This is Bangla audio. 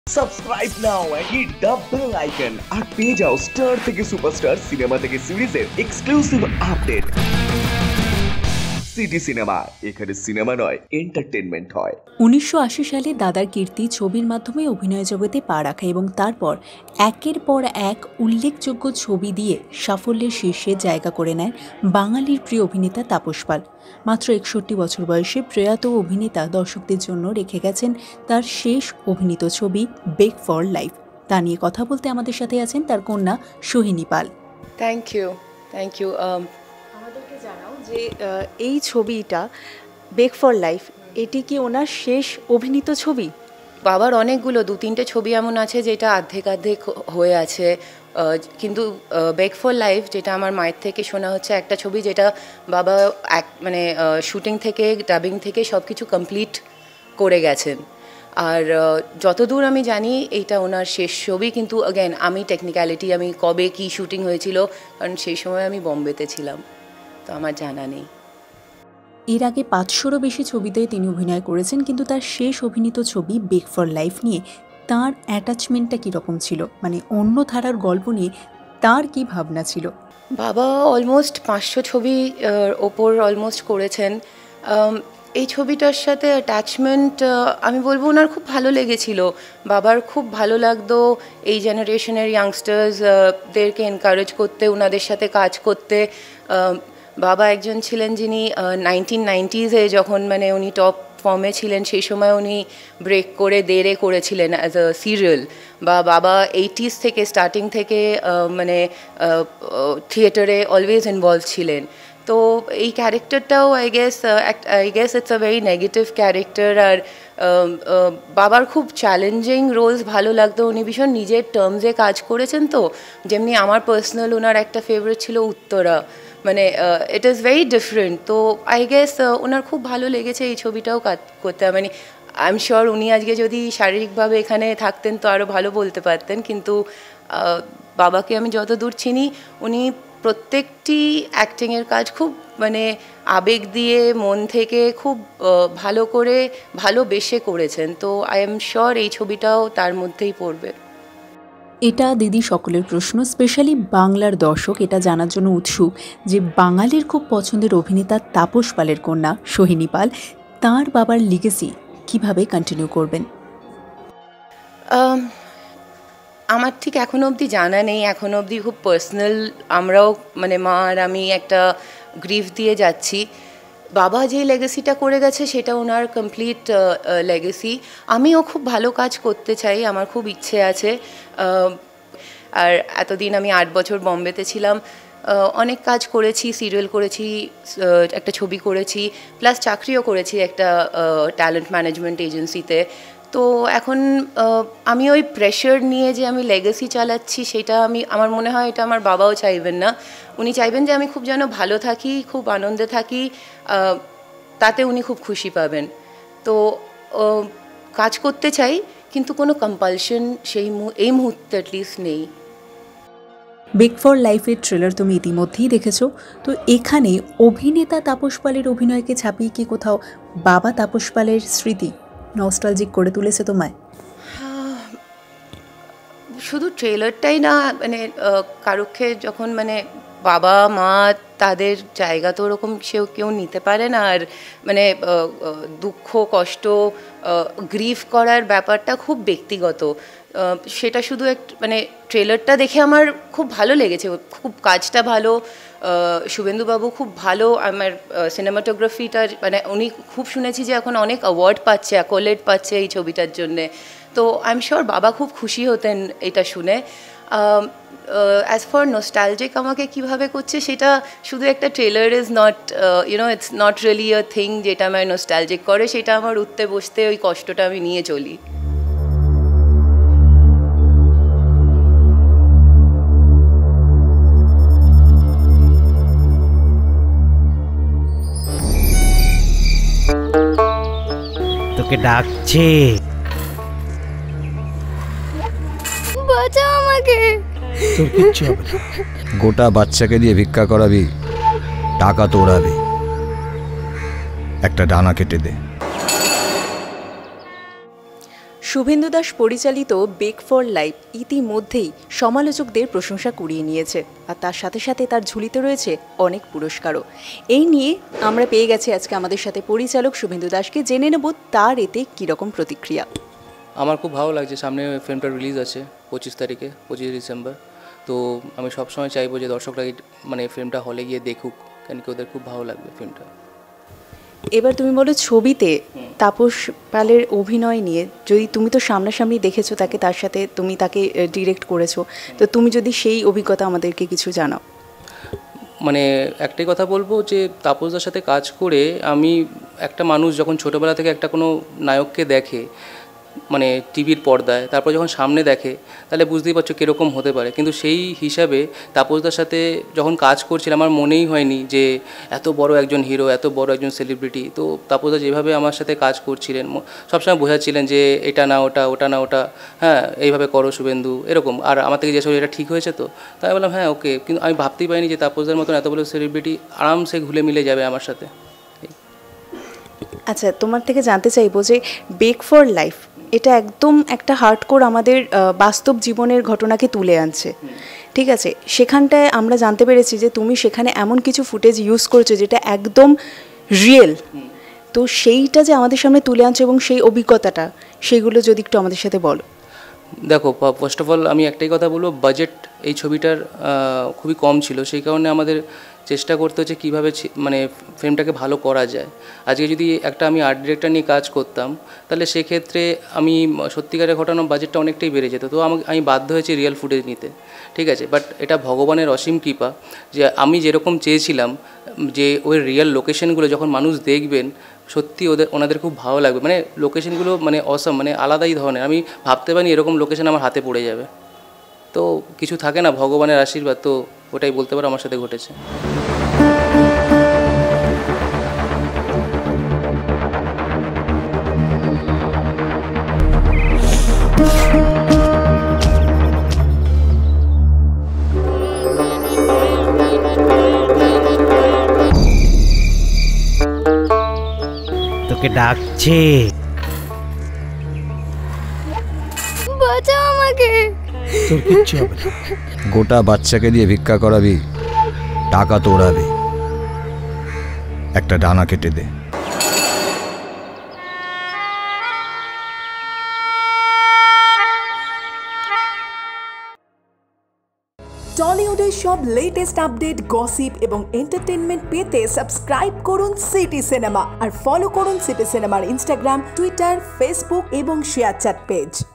সাবস্ক্রাইব নাও and hit the bell icon আর পেয়ে যাও স্টার থেকে সুপারস্টার সিনেমা থেকে সিরিজের এক্সক্লুসিভ আপডেট। সিটি সিনেমা, এখানে সিনেমা নয় এন্টারটেনমেন্ট হয়। 1980 সালে দাদার কীর্তি ছবির মাধ্যমে অভিনয় জগতে পা রাখা এবং তারপর একের পর এক উল্লেখযোগ্য ছবি দিয়ে সাফল্যের শীর্ষে জায়গা করে নেন বাঙালির প্রিয় অভিনেতা তাপস পাল। মাত্র 61 বছর বয়সে প্রয়াত অভিনেতা দর্শকদের জন্য রেখে গেছেন তার শেষ অভিনীত ছবি বেক ফর লাইফ। তা নিয়ে কথা বলতে আমাদের সাথে আছেন তার কন্যা সোহিনী পাল। Thank you. আমাদেরকে জানাও যে এই ছবিটা বেক ফর লাইফ, এটি কি ওনার শেষ অভিনীত ছবি? বাবার অনেকগুলো 2-3টে ছবি এমন আছে যেটা অর্ধেক হয়ে আছে, কিন্তু বেক ফর লাইফ যেটা আমার মায়ের থেকে শোনা হচ্ছে একটা ছবি যেটা বাবা মানে শুটিং থেকে ডাবিং থেকে সব কিছু কমপ্লিট করে গেছেন। আর যতদূর আমি জানি এইটা ওনার শেষ ছবি, কিন্তু অ্যাগেন আমি টেকনিক্যালিটি আমি কবে কি শুটিং হয়েছিল, কারণ সেই সময় আমি বম্বেতে ছিলাম, তো আমার জানা নেই। এর আগে 500-রও বেশি ছবিতে তিনি অভিনয় করেছেন, কিন্তু তার শেষ অভিনীত ছবি বেক ফর লাইফ নিয়ে তার অ্যাটাচমেন্টটা কীরকম ছিল, মানে অন্য ধারার গল্প নিয়ে তার কি ভাবনা ছিল? বাবা অলমোস্ট 500 ছবি ওপর অলমোস্ট করেছেন। এই ছবিটার সাথে অ্যাটাচমেন্ট আমি বলবো ওনার খুব ভালো লেগেছিল। বাবার খুব ভালো লাগতো এই জেনারেশনের ইয়াংস্টার্সদেরকে এনকারেজ করতে, ওনাদের সাথে কাজ করতে। বাবা একজন ছিলেন যিনি 1990s যখন মানে উনি টপ ফর্মে ছিলেন, সেই সময় উনি ব্রেক করে দেরে করেছিলেন অ্যাজ আ সিরিয়াল। বাবা 80s থেকে স্টার্টিং থেকে মানে থিয়েটারে অলওয়েজ ইনভলভ ছিলেন। তো এই ক্যারেক্টারটাও I guess it's a very negative character. আর বাবার খুব চ্যালেঞ্জিং রোলস ভালো লাগতো, উনি ভীষণ নিজের টার্মসে কাজ করেছেন। তো যেমনি আমার পার্সোনাল ওনার একটা ফেভারিট ছিল উত্তরা, মানে ইট ইজ ভেরি ডিফারেন্ট। তো আই গেস ওনার খুব ভালো লেগেছে এই ছবিটাও কাজ করতে। মানে আই এম শিওর উনি আজকে যদি শারীরিকভাবে এখানে থাকতেন তো আরও ভালো বলতে পারতেন, কিন্তু বাবাকে আমি যতদূর চিনি উনি প্রত্যেকটি অ্যাক্টিংয়ের কাজ খুব মানে আবেগ দিয়ে মন থেকে খুব ভালো করে ভালোবেসে করেছেন। তো আই এম শিওর এই ছবিটাও তার মধ্যেই পড়বে। এটা দিদি সকলের প্রশ্ন, স্পেশালি বাংলার দর্শক এটা জানার জন্য উৎসুক যে বাঙালির খুব পছন্দের অভিনেতা তাপস পালের কন্যা সোহিনী পাল তাঁর বাবার লিগেসি কিভাবে কন্টিনিউ করবেন। আমার ঠিক এখনও অবধি জানা নেই, এখনও অবধি খুব পার্সোনাল আমরাও মানে মা আর আমি একটা গ্রিফ দিয়ে যাচ্ছি। বাবা যে লেগেসিটা করে গেছে সেটা ওনার কমপ্লিট লেগেসি। আমিও খুব ভালো কাজ করতে চাই, আমার খুব ইচ্ছে আছে। আর এতদিন আমি 8 বছর বম্বেতে ছিলাম, অনেক কাজ করেছি, সিরিয়াল করেছি, একটা ছবি করেছি, প্লাস চাকরিও করেছি একটা ট্যালেন্ট ম্যানেজমেন্ট এজেন্সিতে। তো এখন আমি ওই প্রেশার নিয়ে যে আমি লেগেসি চালাচ্ছি সেটা আমার মনে হয় এটা আমার বাবাও চাইবেন না। উনি চাইবেন যে আমি খুব যেন ভালো থাকি, খুব আনন্দে থাকি, তাতে উনি খুব খুশি পাবেন। তো কাজ করতে চাই, কিন্তু কোনো কম্পালশন এই মুহূর্তে অ্যাটলিস্ট নেই। বেক ফর লাইফের ট্রেলার তুমি ইতিমধ্যেই দেখেছো, তো এখানে অভিনেতা তাপস পালের অভিনয়কে ছাপিয়ে কি কোথাও বাবা তাপস পালের স্মৃতি নস্টালজিক করে তুলেছে তোমায়? শুধু ট্রেলারটাই না, মানে কারুকে যখন মানে বাবা মা তাদের জায়গা তো ওরকম কেউ নিতে পারে না। আর মানে দুঃখ কষ্ট গ্রিফ করার ব্যাপারটা খুব ব্যক্তিগত, সেটা শুধু মানে ট্রেলারটা দেখে আমার খুব ভালো লেগেছে, খুব কাজটা ভালো, শুভেন্দুবাবু খুব ভালো, আমার সিনেমাটোগ্রাফিটা মানে উনি খুব শুনেছি যে এখন অনেক অ্যাওয়ার্ড পাচ্ছে, অ্যাকোলেড পাচ্ছে এই ছবিটার জন্যে। তো আই এম শিওর বাবা খুব খুশি হতেন এটা শুনে। অ্যাজ ফর নস্টালজিক আমাকে কীভাবে করছে সেটা শুধু একটা trailer is not it's not really a thing যেটা আমায় নস্টালজিক করে। সেটা আমার উঠতে বসতে ওই কষ্টটা আমি নিয়ে চলি। তোকে ডাকছে, বাঁচাও আমাকে। তোর কিচ্ছু হবে না। গোটা বাচ্চাকে দিয়ে ভিক্ষা করাবি, টাকা তো ওড়াবি, একটা ডানা কেটে দে। শুভেন্দু দাস পরিচালিত বেক ফর লাইফ ইতিমধ্যেই সমালোচকদের প্রশংসা কুড়িয়ে নিয়েছে, আর তার সাথে সাথে তার ঝুলিতে রয়েছে অনেক পুরস্কারও। এই নিয়ে আমরা পেয়ে গেছি আজকে আমাদের সাথে পরিচালক শুভেন্দু দাসকে, জেনে নেব তার এতে কীরকম প্রতিক্রিয়া। আমার খুব ভালো লাগছে, সামনে ফিল্মটা রিলিজ আছে 25 তারিখে, 25 ডিসেম্বর। তো আমি সবসময় চাইবো যে দর্শকরা মানে ফিল্মটা হলে গিয়ে দেখুক, কেন কি ওদের খুব ভালো লাগবে ফিল্মটা। এবার তুমি বলো, ছবিতে তাপস পালের অভিনয় নিয়ে, যদি তুমি তো সামনাসামনি দেখেছো তাকে, তার সাথে তুমি তাকে ডিরেক্ট করেছো, তো তুমি যদি সেই অভিজ্ঞতা আমাদেরকে কিছু জানাও। মানে একটাই কথা বলবো যে তাপসদার সাথে কাজ করে আমি, একটা মানুষ যখন ছোটোবেলা থেকে একটা কোনো নায়ককে দেখে মানে টিভির পর্দায়, তারপর যখন সামনে দেখে তাহলে বুঝতেই পারছো কীরকম হতে পারে, কিন্তু সেই হিসাবে তাপসদার সাথে যখন কাজ করছিলাম আমার মনেই হয়নি যে এত বড় একজন হিরো, এত বড় একজন সেলিব্রিটি। তো তাপসদা যেভাবে আমার সাথে কাজ করছিলেন, সবসময় বোঝাচ্ছিলেন যে এটা না ওটা, ওটা না ওটা, হ্যাঁ এইভাবে করো শুভেন্দু, এরকম। আর আমার থেকে জিজ্ঞেস করি এটা ঠিক হয়েছে তো, তাই বললাম হ্যাঁ ওকে। কিন্তু আমি ভাবতেই পারিনি যে তাপসদার মতন এত বড় সেলিব্রিটি আরামসে ঘুলে মিলে যাবে আমার সাথে। আচ্ছা, তোমার থেকে জানতে চাইবো যে বেক ফর লাইফ এটা একদম একটা হার্ডকোর আমাদের বাস্তব জীবনের ঘটনাকে তুলে আনছে, ঠিক আছে? সেখানটায় আমরা জানতে পেরেছি যে তুমি সেখানে এমন কিছু ফুটেজ ইউজ করছো যেটা একদম রিয়েল। তো সেইটা যে আমাদের সামনে তুলে আনছো এবং সেই অভিজ্ঞতাটা, সেইগুলো যদি একটু আমাদের সাথে বলো। দেখো, ফার্স্ট অফ অল আমি একটাই কথা বলবো, বাজেট এই ছবিটার খুবই কম ছিল, সেই কারণে আমাদের চেষ্টা করতে হচ্ছে কীভাবে মানে ফিল্মটাকে ভালো করা যায়। আজকে যদি একটা আমি আর্ট ডিরেক্টর নিয়ে কাজ করতাম তাহলে সেক্ষেত্রে আমি সত্যিকারের ঘটনা বাজেটটা অনেকটাই বেড়ে যেত। তো আমি বাধ্য হয়েছি রিয়েল ফুটেজ নিতে, ঠিক আছে? বাট এটা ভগবানের অসীম কৃপা যে আমি যেরকম চেয়েছিলাম যে ওই রিয়েল লোকেশনগুলো যখন মানুষ দেখবেন সত্যি ওনাদের খুব ভালো লাগবে। মানে লোকেশনগুলো মানে অসম, মানে আলাদাই ধরনের। আমি ভাবতে পারিনি এরকম লোকেশন আমার হাতে পড়ে যাবে। তো কিছু থাকে না, ভগবানের আশীর্বাদ, তো ওটাই বলতে পারো আমার সাথে ঘটেছে। তোকে ডাকছে। বাঁচাও আমাকে। তোর কিচ্ছু হবে না। গোটা বাচ্চাকে দিয়ে ভিক্ষা করাবি, টাকা তো ওড়াবি, একটা ডানা কেটে দে। টলিউডের সব লেটেস্ট আপডেট, গসিপ এবং এন্টারটেনমেন্ট পেতে সাবস্ক্রাইব করুন সিটি সিনেমা আর ফলো করুন সিটি সিনেমার ইনস্টাগ্রাম, টুইটার, ফেসবুক এবং শেয়ার চ্যাট পেজ।